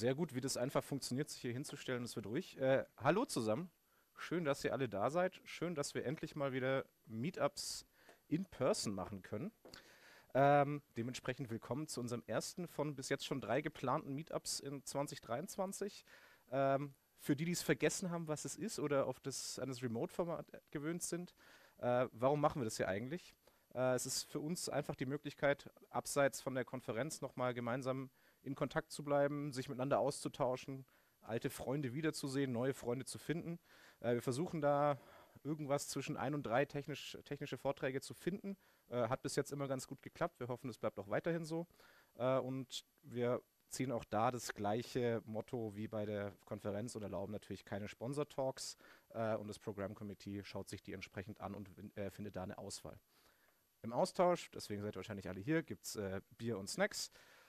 sehr gut, wie das einfach funktioniert, sich hier hinzustellen. Das wird ruhig. Hallo zusammen. Schön, dass ihr alle da seid. Schön, dass wir endlich mal wieder Meetups in Person machen können. Dementsprechend willkommen zu unserem ersten von bis jetzt schon 3 geplanten Meetups in 2023. Für die, die es vergessen haben, was es ist oder an das Remote-Format gewöhnt sind, warum machen wir das hier eigentlich? Es ist für uns einfach die Möglichkeit, abseits von der Konferenz nochmal gemeinsam in Kontakt zu bleiben, sich miteinander auszutauschen, alte Freunde wiederzusehen, neue Freunde zu finden. Wir versuchen da irgendwas zwischen 1 und 3 technische Vorträge zu finden. Hat bis jetzt immer ganz gut geklappt. Wir hoffen, es bleibt auch weiterhin so. Und wir ziehen auch da das gleiche Motto wie bei der Konferenz und erlauben natürlich keine Sponsor-Talks. Und das Program Committee schaut sich die entsprechend an und findet da eine Auswahl. Im Austausch, deswegen seid ihr wahrscheinlich alle hier, gibt es Bier und Snacks.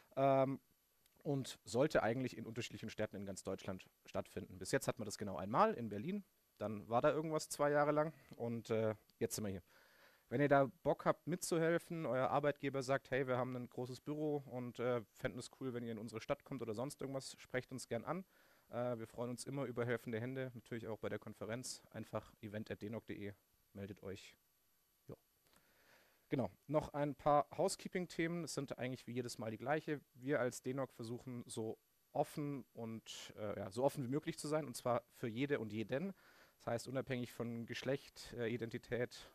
Und sollte eigentlich in unterschiedlichen Städten in ganz Deutschland stattfinden. Bis jetzt hat man das genau einmal in Berlin, dann war da irgendwas 2 Jahre lang und jetzt sind wir hier. Wenn ihr da Bock habt mitzuhelfen, euer Arbeitgeber sagt, hey, wir haben ein großes Büro und fänden es cool, wenn ihr in unsere Stadt kommt oder sonst irgendwas, sprecht uns gern an. Wir freuen uns immer über helfende Hände, natürlich auch bei der Konferenz. Einfach event@denok.de, meldet euch. Jo. Genau, noch ein paar Housekeeping-Themen. Es sind eigentlich wie jedes Mal die gleiche. Wir als DENOC versuchen so offen und ja, so offen wie möglich zu sein, und zwar für jede und jeden. Das heißt, unabhängig von Geschlecht, Identität,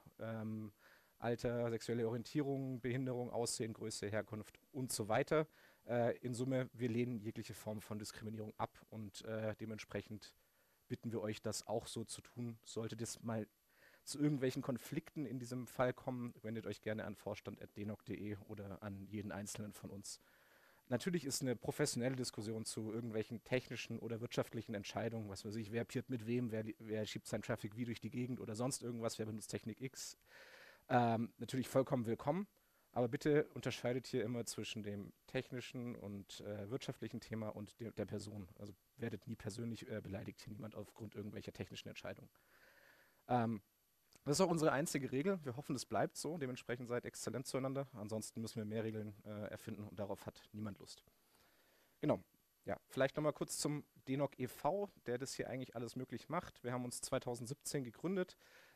Alter, sexuelle Orientierung, Behinderung, Aussehen, Größe, Herkunft und so weiter. In Summe, wir lehnen jegliche Form von Diskriminierung ab und dementsprechend bitten wir euch, das auch so zu tun. Sollte das mal zu irgendwelchen Konflikten in diesem Fall kommen, wendet euch gerne an vorstand.denok.de oder an jeden einzelnen von uns. Natürlich ist eine professionelle Diskussion zu irgendwelchen technischen oder wirtschaftlichen Entscheidungen, was weiß ich, wer peert mit wem, wer schiebt seinen Traffic wie durch die Gegend oder sonst irgendwas, wer benutzt Technik X, natürlich vollkommen willkommen. Aber bitte unterscheidet hier immer zwischen dem technischen und wirtschaftlichen Thema und der Person. Also werdet nie persönlich beleidigt, hier niemand aufgrund irgendwelcher technischen Entscheidungen. Ähm, Das ist auch unsere einzige Regel. Wir hoffen, es bleibt so. Dementsprechend seid exzellent zueinander. Ansonsten müssen wir mehr Regeln erfinden und darauf hat niemand Lust. Genau. Ja, vielleicht nochmal kurz zum DENOC e.V., der das hier eigentlich alles möglich macht. Wir haben uns 2017 gegründet.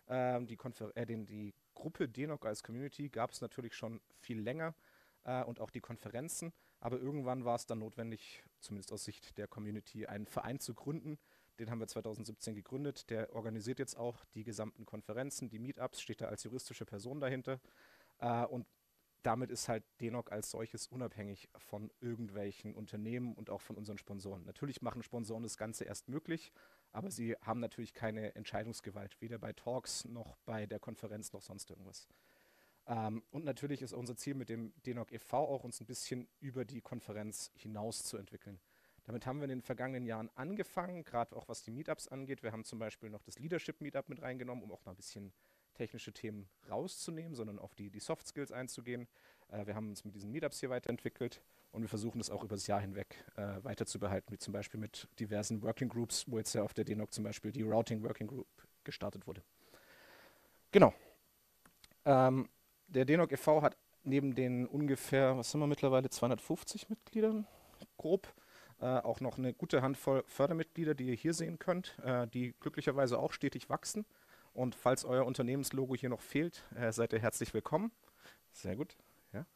Die Gruppe DENOC als Community gab es natürlich schon viel länger und auch die Konferenzen. Aber irgendwann war es dann notwendig, zumindest aus Sicht der Community, einen Verein zu gründen. Den haben wir 2017 gegründet. Der organisiert jetzt auch die gesamten Konferenzen, die Meetups, steht da als juristische Person dahinter. Und damit ist halt DENOC als solches unabhängig von irgendwelchen Unternehmen und auch von unseren Sponsoren. Natürlich machen Sponsoren das Ganze erst möglich, aber sie haben natürlich keine Entscheidungsgewalt, weder bei Talks noch bei der Konferenz noch sonst irgendwas. Und natürlich ist unser Ziel mit dem DENOC e.V. auch, uns ein bisschen über die Konferenz hinaus zu entwickeln. Damit haben wir in den vergangenen Jahren angefangen, gerade auch was die Meetups angeht. Wir haben zum Beispiel noch das Leadership Meetup mit reingenommen, um auch mal ein bisschen technische Themen rauszunehmen, sondern auf die Soft Skills einzugehen. Wir haben uns mit diesen Meetups hier weiterentwickelt und wir versuchen das auch über das Jahr hinweg weiter zu behalten, wie zum Beispiel mit diversen Working Groups, wo jetzt ja auf der DENOC zum Beispiel die Routing Working Group gestartet wurde. Genau. Der DENOC e.V. hat neben den ungefähr, was sind wir mittlerweile, 250 Mitgliedern, grob, auch noch eine gute Handvoll Fördermitglieder, die ihr hier sehen könnt, die glücklicherweise auch stetig wachsen. Und falls euer Unternehmenslogo hier noch fehlt, seid ihr herzlich willkommen. Sehr gut. Ja.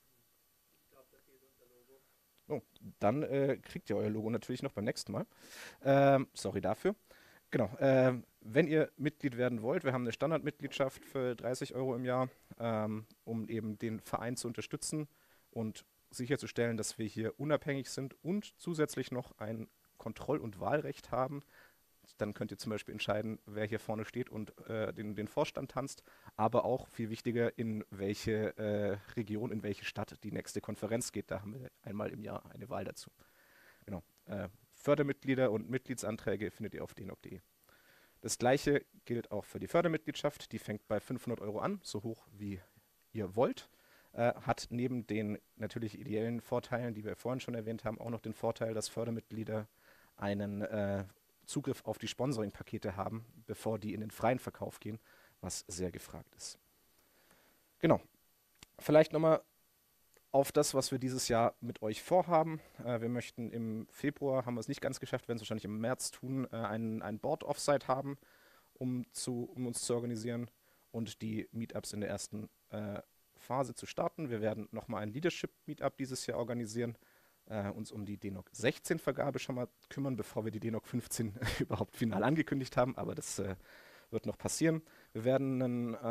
Oh, dann kriegt ihr euer Logo natürlich noch beim nächsten Mal. Sorry dafür. Genau. Wenn ihr Mitglied werden wollt, wir haben eine Standardmitgliedschaft für 30 € im Jahr, um eben den Verein zu unterstützen und sicherzustellen, dass wir hier unabhängig sind und zusätzlich noch ein Kontroll- und Wahlrecht haben. Dann könnt ihr zum Beispiel entscheiden, wer hier vorne steht und den Vorstand tanzt, aber auch viel wichtiger, in welche Region, in welche Stadt die nächste Konferenz geht. Da haben wir einmal im Jahr eine Wahl dazu. Genau. Fördermitglieder und Mitgliedsanträge findet ihr auf denok.de. Das gleiche gilt auch für die Fördermitgliedschaft. Die fängt bei 500 € an, so hoch wie ihr wollt. Hat neben den natürlich ideellen Vorteilen, die wir vorhin schon erwähnt haben, auch noch den Vorteil, dass Fördermitglieder einen Zugriff auf die Sponsoring-Pakete haben, bevor die in den freien Verkauf gehen, was sehr gefragt ist. Genau. Vielleicht nochmal auf das, was wir dieses Jahr mit euch vorhaben. Wir möchten im Februar, haben wir es nicht ganz geschafft, werden es wahrscheinlich im März tun, ein Board-Offsite haben, um uns zu organisieren und die Meetups in der ersten Phase zu starten. Wir werden nochmal ein Leadership-Meetup dieses Jahr organisieren, uns um die DENOG 16 Vergabe schon mal kümmern, bevor wir die DENOG 15 überhaupt final angekündigt haben, aber das wird noch passieren. Wir werden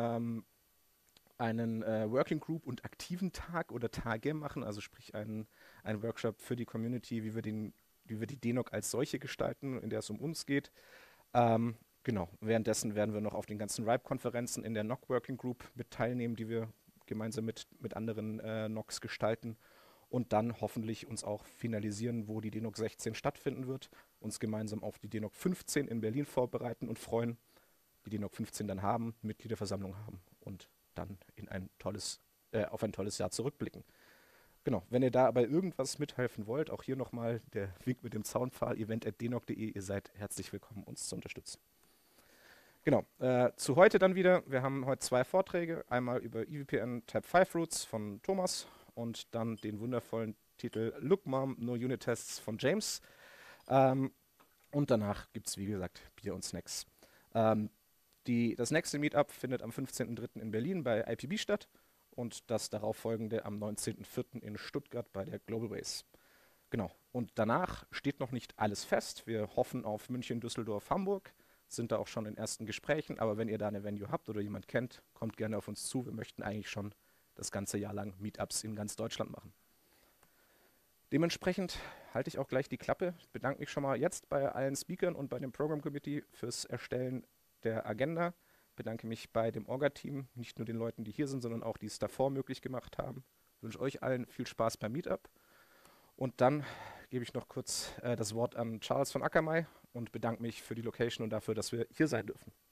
einen Working Group und aktiven Tag oder Tage machen, also sprich einen Workshop für die Community, wie wir die DENOG als solche gestalten, in der es um uns geht. Genau, währenddessen werden wir noch auf den ganzen RIPE-Konferenzen in der NOC Working Group mit teilnehmen, die wir gemeinsam mit anderen NOCs gestalten und dann hoffentlich uns auch finalisieren, wo die DENOG 16 stattfinden wird, uns gemeinsam auf die DENOG 15 in Berlin vorbereiten und freuen, die DENOG 15 dann haben, Mitgliederversammlung haben und dann auf ein tolles Jahr zurückblicken. Genau, wenn ihr da aber irgendwas mithelfen wollt, auch hier nochmal der Wink mit dem Zaunpfahl, event@denog.de, ihr seid herzlich willkommen, uns zu unterstützen. Genau, zu heute dann wieder. Wir haben heute 2 Vorträge, einmal über EVPN Type 5 Roots von Thomas und dann den wundervollen Titel Look Mom, No Unit Tests von James. Und danach gibt es, wie gesagt, Bier und Snacks. Das nächste Meetup findet am 15.03. in Berlin bei IPB statt und das darauffolgende am 19.04. in Stuttgart bei der Global Ways. Genau, und danach steht noch nicht alles fest. Wir hoffen auf München, Düsseldorf, Hamburg, sind da auch schon in ersten Gesprächen, aber wenn ihr da eine Venue habt oder jemand kennt, kommt gerne auf uns zu. Wir möchten eigentlich schon das ganze Jahr lang Meetups in ganz Deutschland machen. Dementsprechend halte ich auch gleich die Klappe. Ich bedanke mich schon mal jetzt bei allen Speakern und bei dem Program Committee fürs Erstellen der Agenda. Bedanke mich bei dem Orga-Team, nicht nur den Leuten, die hier sind, sondern auch die es davor möglich gemacht haben. Ich wünsche euch allen viel Spaß beim Meetup. Und dann gebe ich noch kurz das Wort an Charles von Akamai und bedanke mich für die Location und dafür, dass wir hier sein dürfen.